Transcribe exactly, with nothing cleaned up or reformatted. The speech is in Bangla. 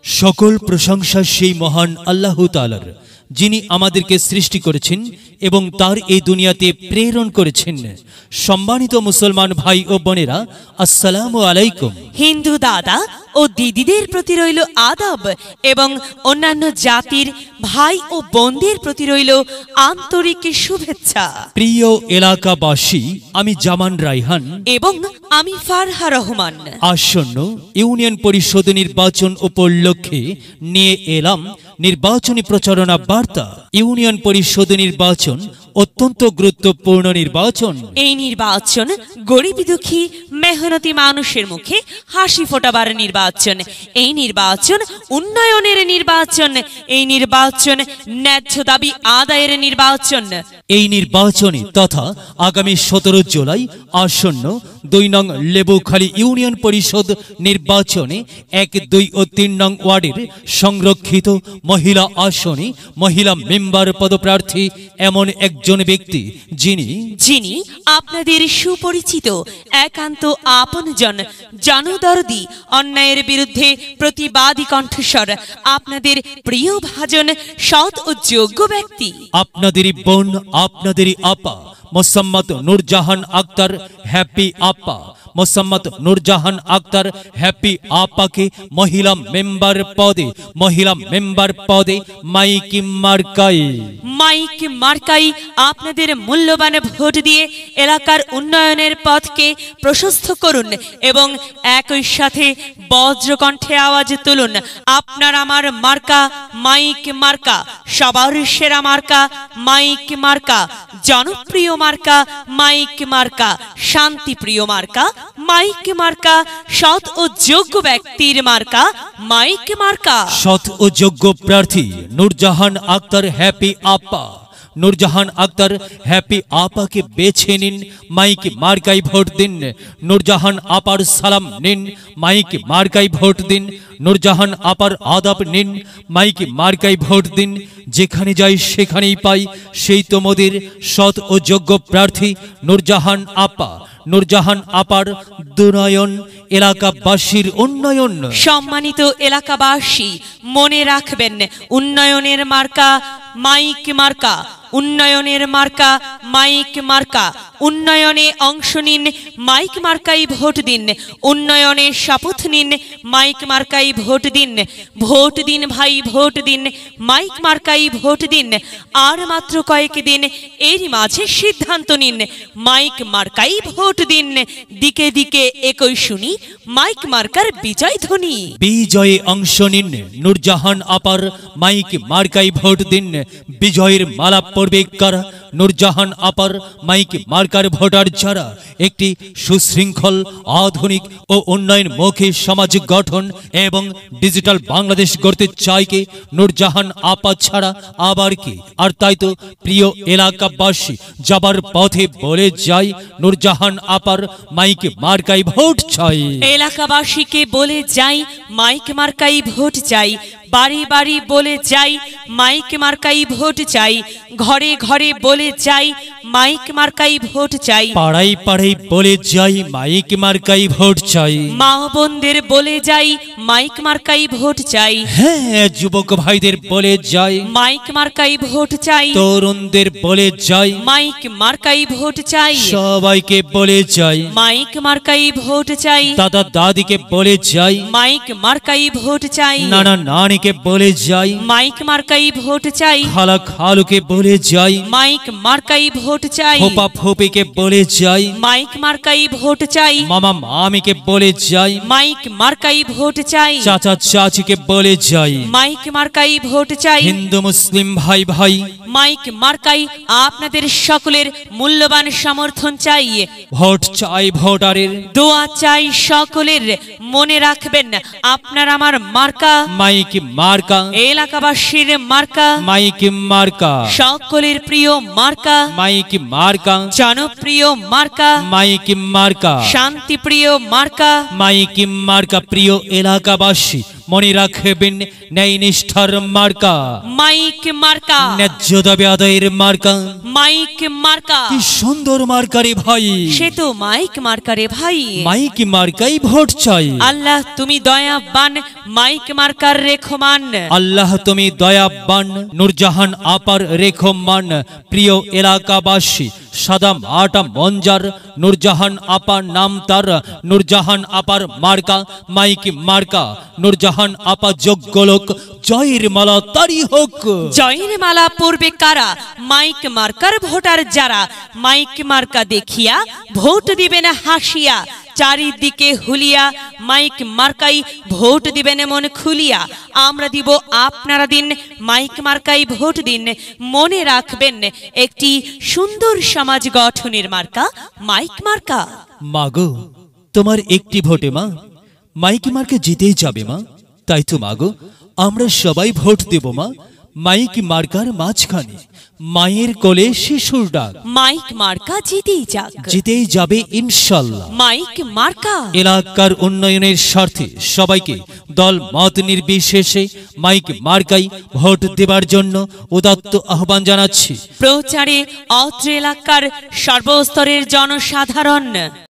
সকল প্রশংসা সেই মহান আল্লাহ তাআলার, যিনি আমাদেরকে সৃষ্টি করেছেন এবং তার এই দুনিয়াতে প্রেরণ করেছেন। সম্মানিত মুসলমান ভাই ও বোনেরা, আসসালামু আলাইকুম। হিন্দু দাদা ও দিদিদের প্রতি রইল আদব এবং অন্যান্য জাতির ভাই ও বোনদের প্রতি রইল আন্তরিক শুভেচ্ছা। প্রিয় এলাকাবাসী, আমি জামান রায়হান এবং আমি ফারহা রহমান। আসন্ন ইউনিয়ন পরিষদ নির্বাচন উপলক্ষে নিয়ে এলাম নির্বাচনী প্রচারণা বার্তা। ইউনিয়ন পরিষদ নির্বাচন অত্যন্ত গুরুত্বপূর্ণ নির্বাচন। এই নির্বাচন গরিব দুঃখী মেহনতি মানুষের মুখে হাসি ফোটাবার নির্বাচন। এই নির্বাচন উন্নয়নের নির্বাচন। এই নির্বাচন ন্যায্য দাবি আদায়ের নির্বাচন। এই নির্বাচনে তথা আগামী সতেরো জুলাই আসন্ন দুই নং লেবুখালী ইউনিয়ন পরিষদ নির্বাচনে এক দুই ও তিন নং ওয়ার্ডের সংরক্ষিত মহিলা আসনে মহিলা মেম্বার পদপ্রার্থী এমন একজন ব্যক্তি যিনি যিনি আপনাদের সুপরিচিত একান্ত আপনজন, জনদরদি, অন্যায়ের বিরুদ্ধে প্রতিবাদী কণ্ঠস্বর, আপনাদের প্রিয় ভাজন, সৎ ও যোগ্য ব্যক্তি, আপনাদেরই বোন, আপনাদেরই আপা মোসাম্মদ নূরজাহান আক্তার হ্যাপি আপা। মোসাম্মদ নূরজাহান আক্তার হ্যাপি আপাকে মহিলা মেম্বার পদে মহিলা মেম্বার পদে মাইক মার্কাই মাইক মার্কাই আপনাদের মূল্যবান ভোট দিয়ে এলাকার উন্নয়নের পথকে প্রশস্ত করুন এবং একই সাথে বজ্রকণ্ঠে আওয়াজ তুলুন, আপনার আমার মার্কা মাইক মার্কা, সবার সেরা মার্কা মাইক মার্কা, জনপ্রিয় মার্কা মাইক মার্কা, শান্তিপ্রিয় মার্কা মাইক মার্কা, সৎ ও যোগ্য ব্যক্তির মার্কা মাইক মার্কা। সৎ ও যোগ্য প্রার্থী নূরজাহান আক্তার হ্যাপি আপা। নূরজাহান আক্তার হ্যাপি আপাকে বেছে নিন, মাইক মার্কাই ভোট দিন। নূরজাহান আপার সালাম নিন, মাইক মার্কাই ভোট দিন। নূরজাহান আপার আদাব নিন, মাইক মার্কাই ভোট দিন। যেখানে যাই সেখানেই পাই সেই তোমাদের সৎ ও যোগ্য প্রার্থী নূরজাহান আপা। নূরজাহান আপার দুনয়ন, এলাকাবাসীর উন্নয়ন। সম্মানিত এলাকাবাসী, মনে রাখবেন, উন্নয়নের মার্কা মাইক মার্কা, উন্নয়নের মার্কা মাইক মার্কা। উন্নয়নে অংশ নিন, মাইক মার্কাই ভোট দিন। উন্নয়নে শপথ নিন, মাইক মার্কাই ভোট দিন। ভোট দিন ভাই, ভোট দিন, মাইক মার্কাই ভোট দিন। আর মাত্র কয়েক দিন, এরই মাঝে সিদ্ধান্ত নিন, মাইক মার্কাই ভোট দিন। দিকে দিকে একই শুনি মাইক মার্কার বিজয় ধ্বনি। বিজয়ে অংশ নিন, নূরজাহান আপার মাইক মার্কাই ভোট দিন। বিজয়ের মালা পড়বে কারা? নূরজাহান আপার মাইক মার্কার ভোটার যারা একটি সুশৃঙ্খল, আধুনিক ও উন্নয়নমুখী সমাজ গঠন এবং ডিজিটাল বাংলাদেশ গড়তে চায় কে? নূরজাহান আপা ছাড়া আবার কি? আর তাই তো প্রিয় এলাকাবাসী, যাবার পথে বলে যাই, নূরজাহান আপার মাইক মার্কাই ভোট চাই। এলাকাবাসীকে বলে যাই, মাইক মার্কাই ভোট চাই। বাড়ি বাড়ি বলে যাই, মাইক মার্কাই ভোট চাই। ঘরে ঘরে বলে যাই, মাইক মার্কাই ভোট চাই। পাড়াই পাড়াই বলে যাই, মাইক মার্কাই ভোট চাই। মা বোনদের বলে যাই, মাইক মার্কাই ভোট চাই। হ্যাঁ, যুবক ভাইদের বলে যাই, মাইক মার্কাই ভোট চাই। তরুণদের বলে যাই, মাইক মার্কাই ভোট চাই। সবাইকে বলে যাই, মাইক মার্কাই ভোট চাই। দাদা দাদিকে বলে যাই, মাইক মার্কাই ভোট চাই। নানা নানিকে বলে যাই, মাইক মার্কাই ভোট চাই। খালা খালুকে বলে যাই, মাইক মার্কাই ভোট চাই। ফোপা ফোপিকে বলে যাই, মাইক মার্কাই ভোট চাই। মামা মামিকে বলে যাই, মাইক মার্কাই ভোট চাই। চাচা চাচিকে বলে যাই, মাইক মার্কাই ভোট চাই। হিন্দু মুসলিম ভাই ভাই, মাইক মার্কাই আপনাদের সকলের মূল্যবান সমর্থন চাই। ভোট চাই ভোটারের, দোয়া চাই সকলের। মনে রাখবেন, আপনার আমার মার্কা মাইক মার্কা, এলাকাবাসীর মার্কা মাইক মার্কা, সকলের প্রিয় মার্কা মাইক মার্কা, জনপ্রিয় মার্কা মাইক মার্কা, শান্তিপ্রিয় মার্কা মাইক মার্কা। প্রিয় এলাকাবাসী, মনে রাখবেন ন্যায় নিষ্ঠার মার্কা, মাইক মার্কা, ন্যায্য দাবি আদায়ের মার্কা, মাইক মার্কা। কি সুন্দর মার্কারে ভাই, সে তো মাইক মার্কারে ভাই। মাইক মার্কাই ভোট চাই। আল্লাহ তুমি দয়াবান, মাইক মার্কার রেখমান। আল্লাহ তুমি দয়াবান, নূরজাহান আপার রেখমান। প্রিয় এলাকাবাসী, সাদাম আটা মঞ্জার নূরজাহান আপার নাম তার, নূরজাহান আপার মার্কা মাইক মার্কা। নূরজাহান আপা যোগ্য লোক, জয়ের মালা তারি হোক। জয়ের মালা পড়বে কারা? মাইক মার্কার ভোটার যারা। মাইক মার্কা দেখিয়া ভোট দিবেন হাসিয়া, চারিদিকে হুলিয়া মাইক মার্কাই ভোট দিবেন মন খুলিয়া। আমরা দিব আপনারা দিন, মাইক মার্কাই ভোট দিন। মনে রাখবেন একটি সুন্দর সমাজ গঠনের মার্কা মাইক মার্কা। মাগো তোমার একটি ভোটে মা মাইক মার্কে জিতেই যাবে মা। তাই তো মাগো আমরা সবাই ভোট দেব মা মাইক মার্কার মাঝখানে। মায়ের কোলে শিশুর ডাক, মাইক মার্কা জিতেই যাক, জিতেই যাবে ইনশাল্লাহ। মাইক মার্কা এলাকার উন্নয়নের স্বার্থে সবাইকে দল মত নির্বিশেষে মাইক মার্কাই ভোট দেবার জন্য উদাত্ত আহ্বান জানাচ্ছি। প্রচারে অত্র এলাকার সর্বস্তরের জনসাধারণ।